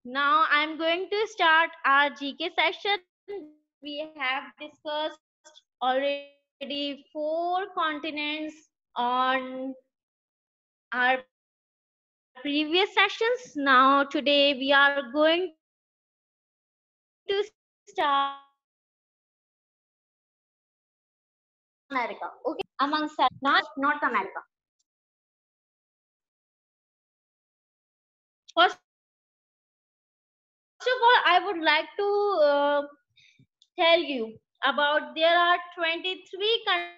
Now I'm going to start our GK session. We have discussed already 4 continents on our previous sessions. Now today we are going to start America. Okay, among North America. First of all, I would like to tell you about there are 23 countries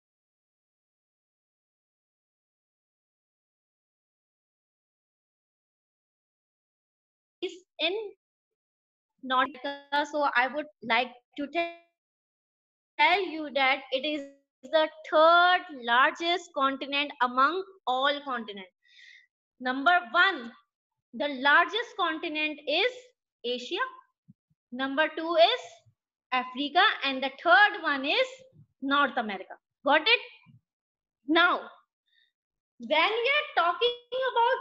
in North America. So I would like to tell you that it is the third largest continent among all continents. Number one, the largest continent is Asia. Number two is Africa, and the third one is North America. Got it? Now, when we are talking about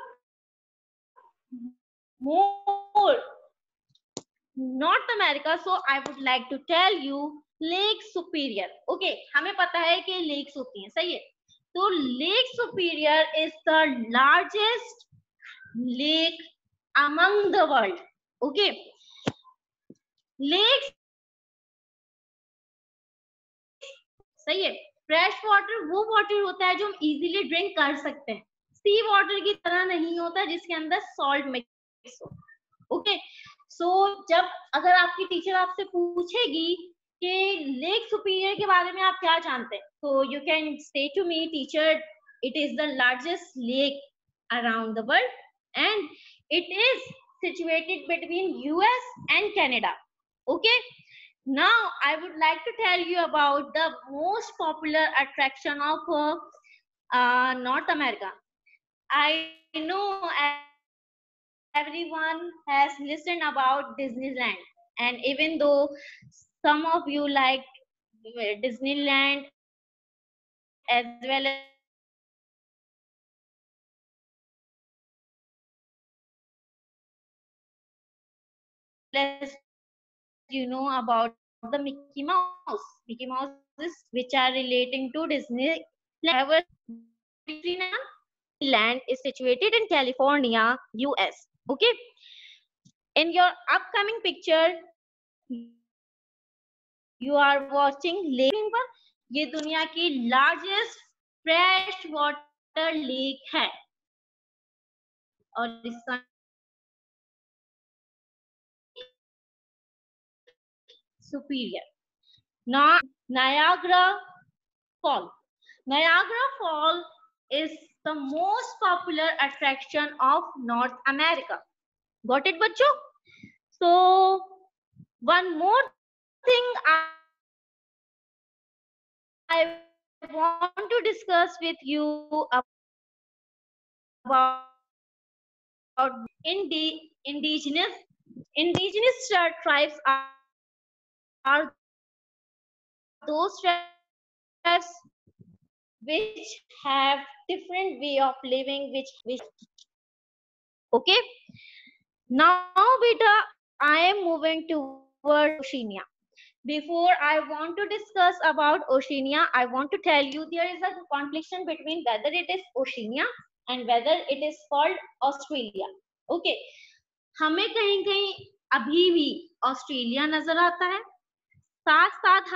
more North America, so I would like to tell you Lake Superior. Okay, हमें पता है कि lakes होती हैं, सही है? तो Lake Superior is the largest lake among the world. Okay, lakes सही है. फ्रेश वाटर वो वाटर होता है जो हम इजीली ड्रिंक कर सकते हैं. सी वाटर की तरह नहीं होता जिसके अंदर सॉल्ट मिक्स हो. ओके, सो जब अगर आपकी टीचर आपसे पूछेगी कि लेक सुपीरियर के बारे में आप क्या जानते हैं, तो you can say to me teacher it is the largest lake around the world and it is situated between US and Canada. Okay, now I would like to tell you about the most popular attraction of North America. I know everyone has listened about Disneyland, and even though some of you like Disneyland as well as you know about the Mickey Mouses which are relating to Disney. However, Disneyland is situated in California, US. Okay, in your upcoming picture you are watching lake पर ये दुनिया की largest fresh water lake है और इसका Superior. Now Niagara Fall. Niagara Fall is the most popular attraction of North America. Got it, बच्चों? So one more thing I want to discuss with you about indigenous tribes are those tribes which have different way of living which okay. Now beta I am moving toward Oceania. Before I want to discuss about Oceania, I want to tell you there is a confliction between whether it is Oceania and whether it is called Australia. Okay, हमें कहीं कहीं अभी भी Australia नजर आता है, साथ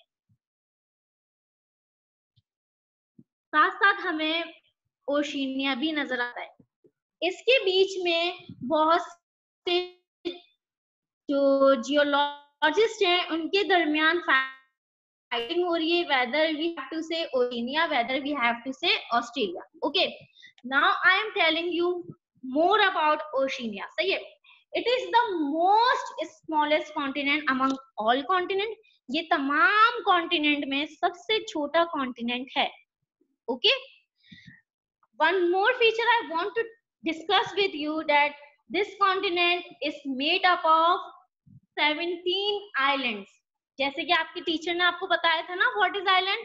साथ हमें ओशिनिया भी नजर आता है. इसके बीच में बहुत से जो जियोलॉजिस्ट हैं उनके दरमियान फाइटिंग हो रही है whether we have to say Oceania, whether we have to say Australia. Okay, now I am telling you more about Oceania. सही है, it is the most smallest continent among all continent. ये तमाम continent में सबसे छोटा continent है. Okay, one more feature I want to discuss with you that this continent is made up of 17 islands. जैसे कि आपके टीचर ने आपको बताया था ना, what is island?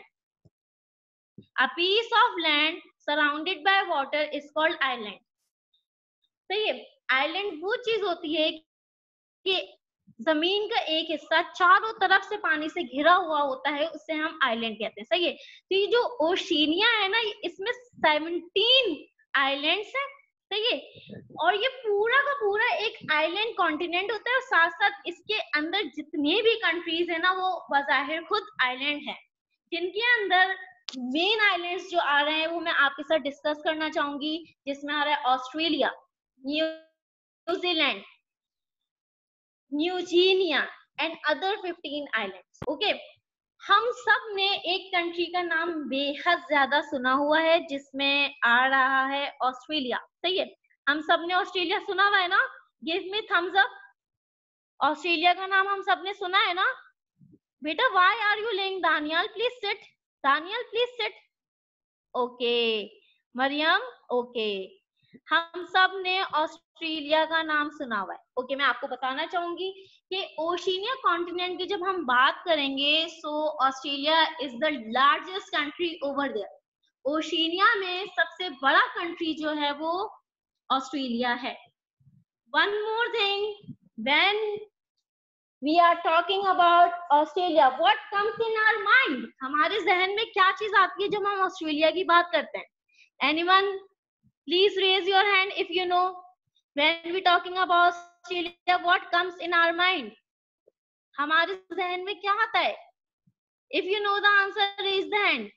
A piece of land surrounded by water is called island. सही है। आइलैंड वो चीज होती है कि जमीन का एक हिस्सा चारों तरफ से पानी से घिरा हुआ होता है, उससे हम आइलैंड कहते हैं। सही है। तो ये जो ओशिनिया है ना, इसमें 17 आइलैंड्स है। सही है। और ये पूरा का पूरा एक आइलैंड कॉन्टिनेंट होता है, और साथ साथ इसके अंदर जितने भी कंट्रीज है ना, वो बजाहिर खुद आइलैंड है। जिनके अंदर मेन आइलैंड्स जो आ रहे हैं वो मैं आपके साथ डिस्कस करना चाहूंगी, जिसमें आ रहा है Australia, New Zealand, New Guinea and other 15 islands. Okay. हम सब ने एक कंट्री का नाम बेहद ज्यादा सुना हुआ है, जिसमें आ रहा है ऑस्ट्रेलिया। सही है। हम सब ने ऑस्ट्रेलिया सुना हुआ है ना? Give me thumbs up. Australia का नाम हम सब ने सुना है ना? बेटा why are you lying? Daniel please sit. Daniel please sit. Okay. Mariam okay. हम सब ने ऑस्ट्रेलिया का नाम सुना हुआ है। ओके, मैं आपको बताना चाहूंगी कि ओशिनिया कॉन्टिनेंट की जब हम बात करेंगे, so Australia is the largest country over there. Oceania में सबसे बड़ा कंट्री जो है वो ऑस्ट्रेलिया है। One more thing, when we are talking about Australia, what comes in our mind? हमारे जहन में क्या चीज आती है जब हम ऑस्ट्रेलिया की बात करते हैं? Anyone? Please raise your hand if you know. When we talking about Australia, what comes in our mind? हमारे जहन में क्या आता है? If you know the answer, raise the hand.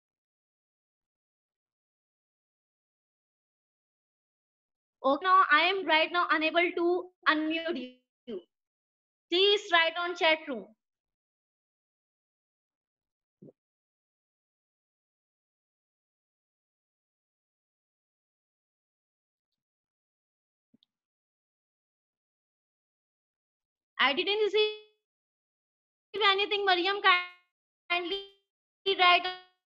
Okay, now I am right now unable to unmute you. Please write on chat room. I didn't receive anything. Mariam, kindly write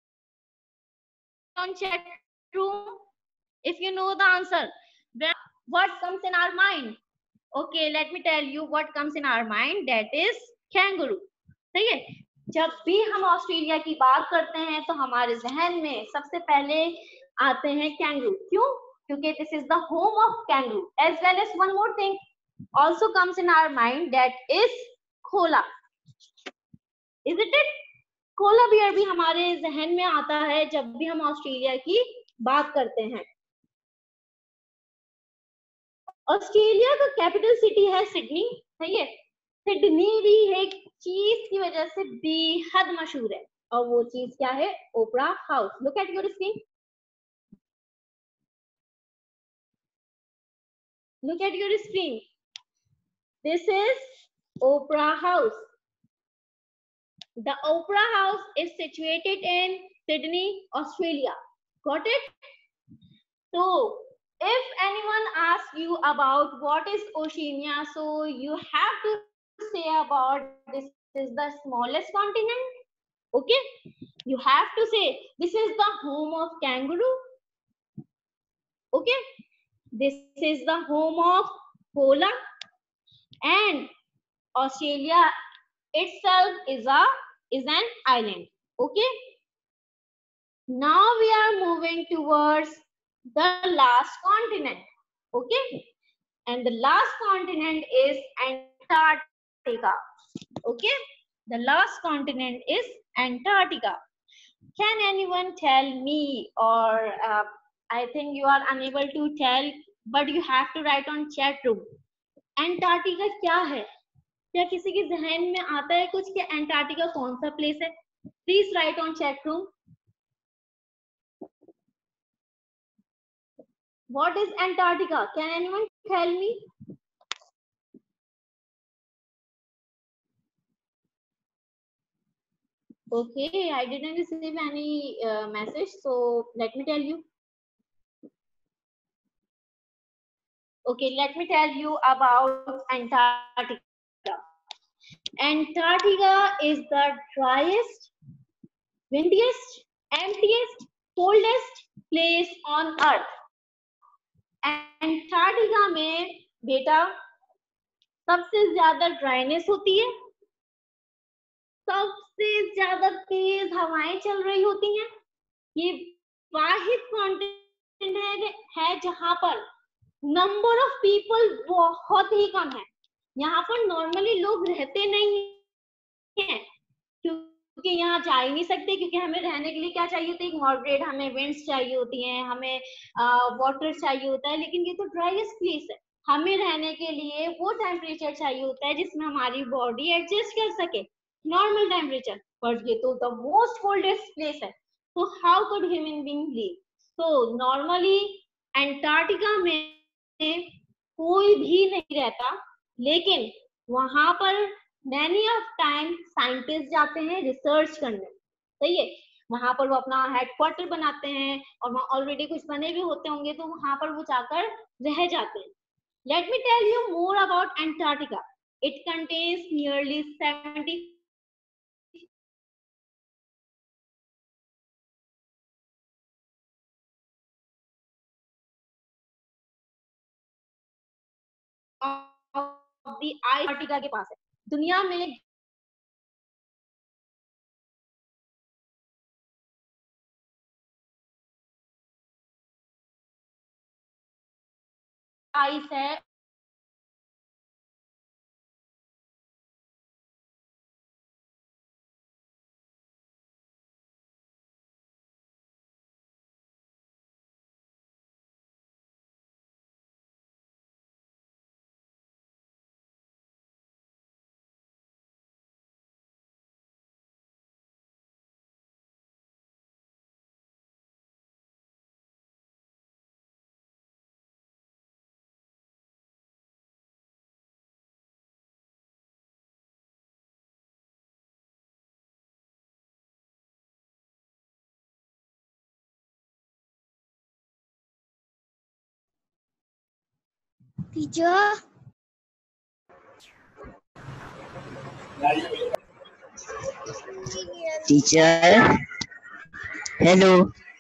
on chat room if you know the answer. What comes in our mind? Okay, let me tell you what comes in our mind. That is kangaroo. सही है। जब भी हम Australia की बात करते हैं तो हमारे जहन में सबसे पहले आते हैं कैंगरू। क्यों? क्योंकि this is the home of kangaroo. As well as one more thing also comes in our mind, that is खोला। Is it it? Koala bear भी हमारे जहन में आता है जब भी हम ऑस्ट्रेलिया की बात करते हैं। ऑस्ट्रेलिया का कैपिटल सिटी है सिडनी। सही है। सिडनी भी एक चीज की वजह से बेहद मशहूर है, और वो चीज क्या है? Opera House. Look at your screen. Look at your screen. This is Opera House. The Opera House is situated in Sydney, Australia. Got it? So, if anyone asks you about what is Oceania, so you have to say about this is the smallest continent. Okay? You have to say this is the home of kangaroo. Okay? This is the home of koala, and Australia itself is an island. Okay? Now we are moving towards the last continent. Okay? And the last continent is Antarctica. Okay? The last continent is Antarctica. Can anyone tell me, or I think you are unable to tell, but you have to write on chat room. Antarctica क्या है? क्या किसी के जहन में आता है कुछ कि एंटार्क्टिका कौन सा प्लेस है? Please write on chat room. What is Antarctica? Can anyone tell me? Okay, I didn't receive any message, so let me tell you. Okay, let me tell you about Antarctica. Antarctica is the driest, windiest, emptiest, coldest place on earth. Antarctica में बेटा सबसे ज्यादा dryness होती है, सबसे ज्यादा तेज हवाएं चल रही होती हैं। ये वाहिद कॉन्टिनेंट है जहां पर नंबर ऑफ पीपल बहुत ही कम है। यहाँ पर नॉर्मली लोग रहते नहीं हैं, क्योंकि यहाँ जा ही नहीं सकते, क्योंकि हमें रहने के लिए क्या चाहिए होता है, एक मॉडरेट, हमें विंड्स चाहिए होती हैं, हमें वाटर चाहिए होता है। लेकिन ये तो ड्राइएस्ट प्लेस है, हमें रहने के लिए वो टेम्परेचर चाहिए होता है जिसमें हमारी बॉडी एडजस्ट कर सके, नॉर्मल टेम्परेचर। पर ये तो द मोस्ट कोल्डेस्ट प्लेस है, तो how could human being live? तो नॉर्मली एंटार्क्टिका में कोई भी नहीं रहता, लेकिन वहां पर मैनी ऑफ टाइम साइंटिस्ट जाते हैं रिसर्च करने, सही है। वहां पर वो अपना हेडक्वार्टर बनाते हैं, और वहां ऑलरेडी कुछ बने भी होते होंगे, तो वहां पर वो जाकर रह जाते हैं। Let me tell you more about Antarctica. It contains nearly 70 of the ice Antarctica के पास है। दुनिया में आइस है, टीचर हेलो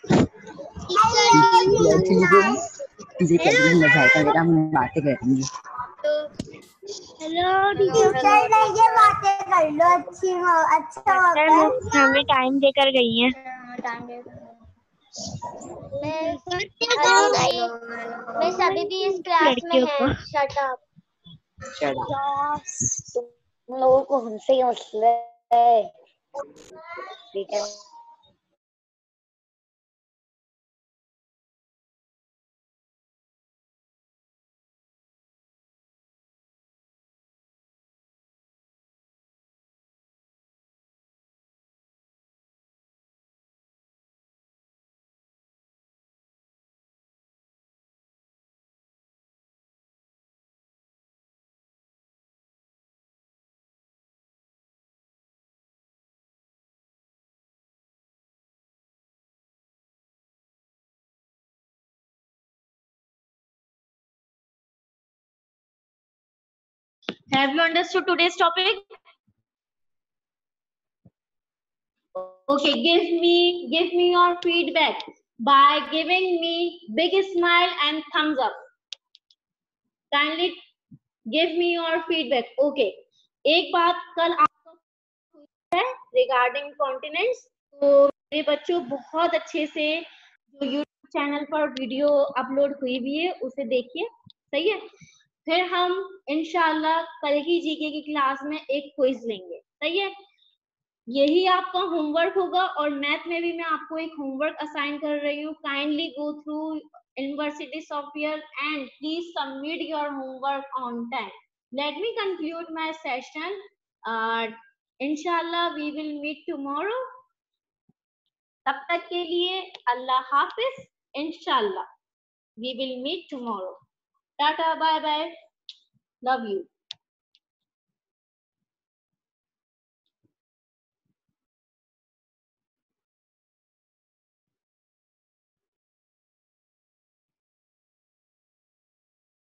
बातें करेंगे। हेलो टीचर ये बातें कर लो, अच्छी अच्छा होता है। हमें टाइम देकर गई है। मैं सभी भी इस क्लास में है। Shut up. तुम लोगों को हमसे ही मसला है, ठीक है। have you understood today's topic? Okay, give me your feedback by giving me big smile and thumbs up. Kindly give me your feedback. Okay, एक बात कल आपको है रिगार्डिंग कॉन्टिनेंट्स, तो मेरे बच्चों बहुत अच्छे से जो यूट्यूब चैनल पर वीडियो अपलोड हुई भी है उसे देखिए, सही है। फिर हम इंशाल्लाह कल की जीके की क्लास में एक क्विज लेंगे, सही है। यही आपका होमवर्क होगा, और मैथ में भी मैं आपको एक होमवर्क असाइन कर रही हूँ। Kindly go through university software and please submit your homework on time. Let me conclude my session. इंशाल्लाह वी विल मीट टुमारो। तब तक के लिए अल्लाह हाफिज। इंशाल्लाह we will meet tomorrow. Tata, bye bye, love you.